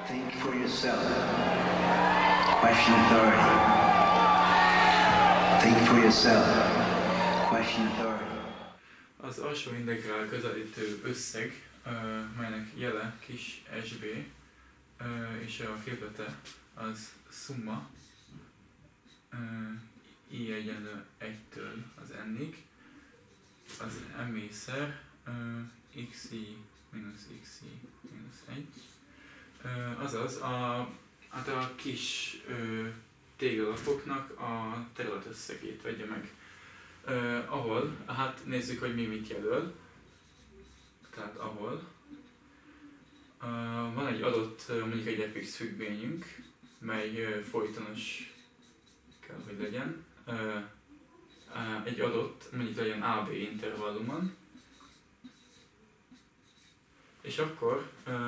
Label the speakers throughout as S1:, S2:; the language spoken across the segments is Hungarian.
S1: Think for yourself. Question authority. Think for yourself. Question authority.
S2: Az alsó integrál közelítő összeg, melynek jele kis sb, és a képlete az szumma i egyenlő 1-től az n-ig, az m-szer xi mínusz xi mínusz 1. Azaz hát a kis téglalapoknak a területösszegét vegye meg. Ahol, hát nézzük, hogy mi mit jelöl. Tehát ahol van egy adott, mondjuk egy fx függvényünk, mely folytonos kell, hogy legyen. Egy adott, mondjuk legyen AB intervallumon. És akkor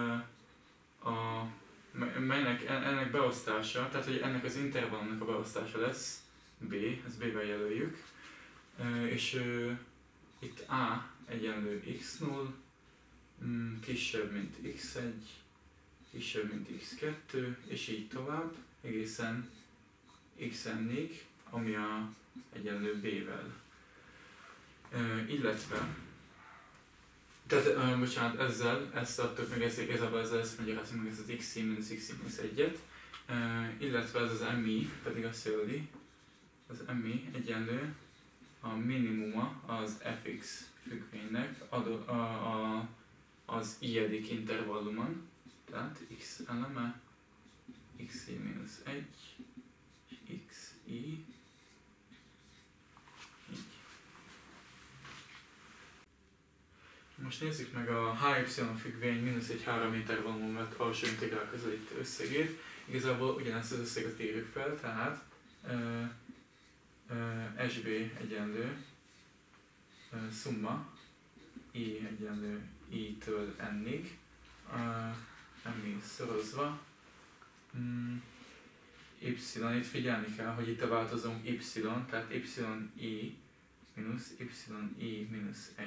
S2: ennek beosztása, tehát hogy ennek az intervallumnak a beosztása lesz B, ezt B-vel jelöljük. És itt A egyenlő x0, kisebb mint x1, kisebb mint x2, és így tovább, egészen xn-ig, ami egyenlő b-vel. Illetve, tehát, bocsánat, ezt adtuk meg, igazából ezt magyarázom meg, ezt az xi mínusz 1-et, illetve ez az mi pedig azt jelöli, az mi egyenlő a minimuma az fx függvénynek az i-edik intervallumon, tehát x eleme, xi mínusz 1, xi, így. Most nézzük meg a hy függvény mínusz egy 3 intervallumon vett alsó integrál közelítő összegét. Igazából ugyanezt az összeget írjuk fel, tehát sb egyenlő szumma i egyenlő i-től n-ig, mi szorozva y, itt figyelni kell, hogy itt a változónk y, tehát y mínusz y mínusz 1.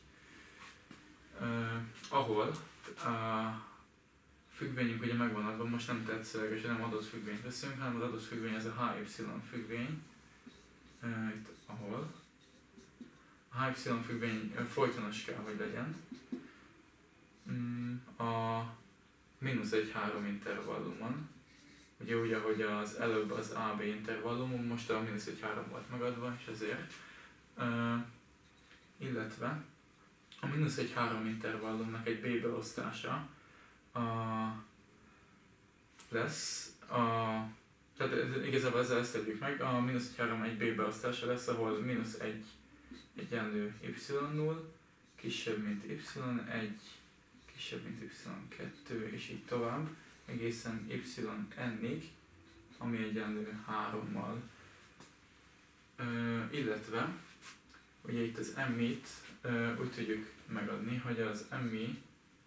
S2: Ahol a függvényünk ugye megvan adva, most nem tetszőleges, nem adott függvényt veszünk, hanem az adott függvény ez a hy függvény, itt ahol a hy függvény folytonos kell, hogy legyen a mínusz 1-3 intervallumon. Ugye úgy, ahogy az előbb az AB intervallumon, most a mínusz 1-3 volt megadva, és ezért. Illetve a mínusz 1-3 intervallumnak egy B beosztása lesz, tehát igazából ezzel ezt tegyük meg, a mínusz 1-3 egy B beosztása lesz, ahol mínusz 1 egyenlő y0, kisebb mint y1, kisebb mint y2, és így tovább, egészen yn-ig, ami egyenlő 3-mal. Illetve, ugye itt az mi-t úgy tudjuk megadni, hogy az mi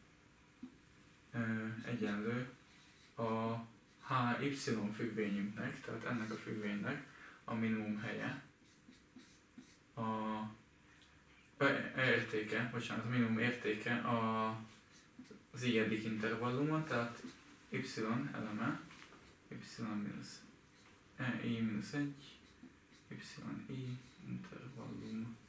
S2: egyenlő a hy függvényünknek, tehát ennek a függvénynek a minimum helye, a minimum értéke az i-edik intervalluma, tehát y eleme, y mínusz i mínusz 1, y i intervallum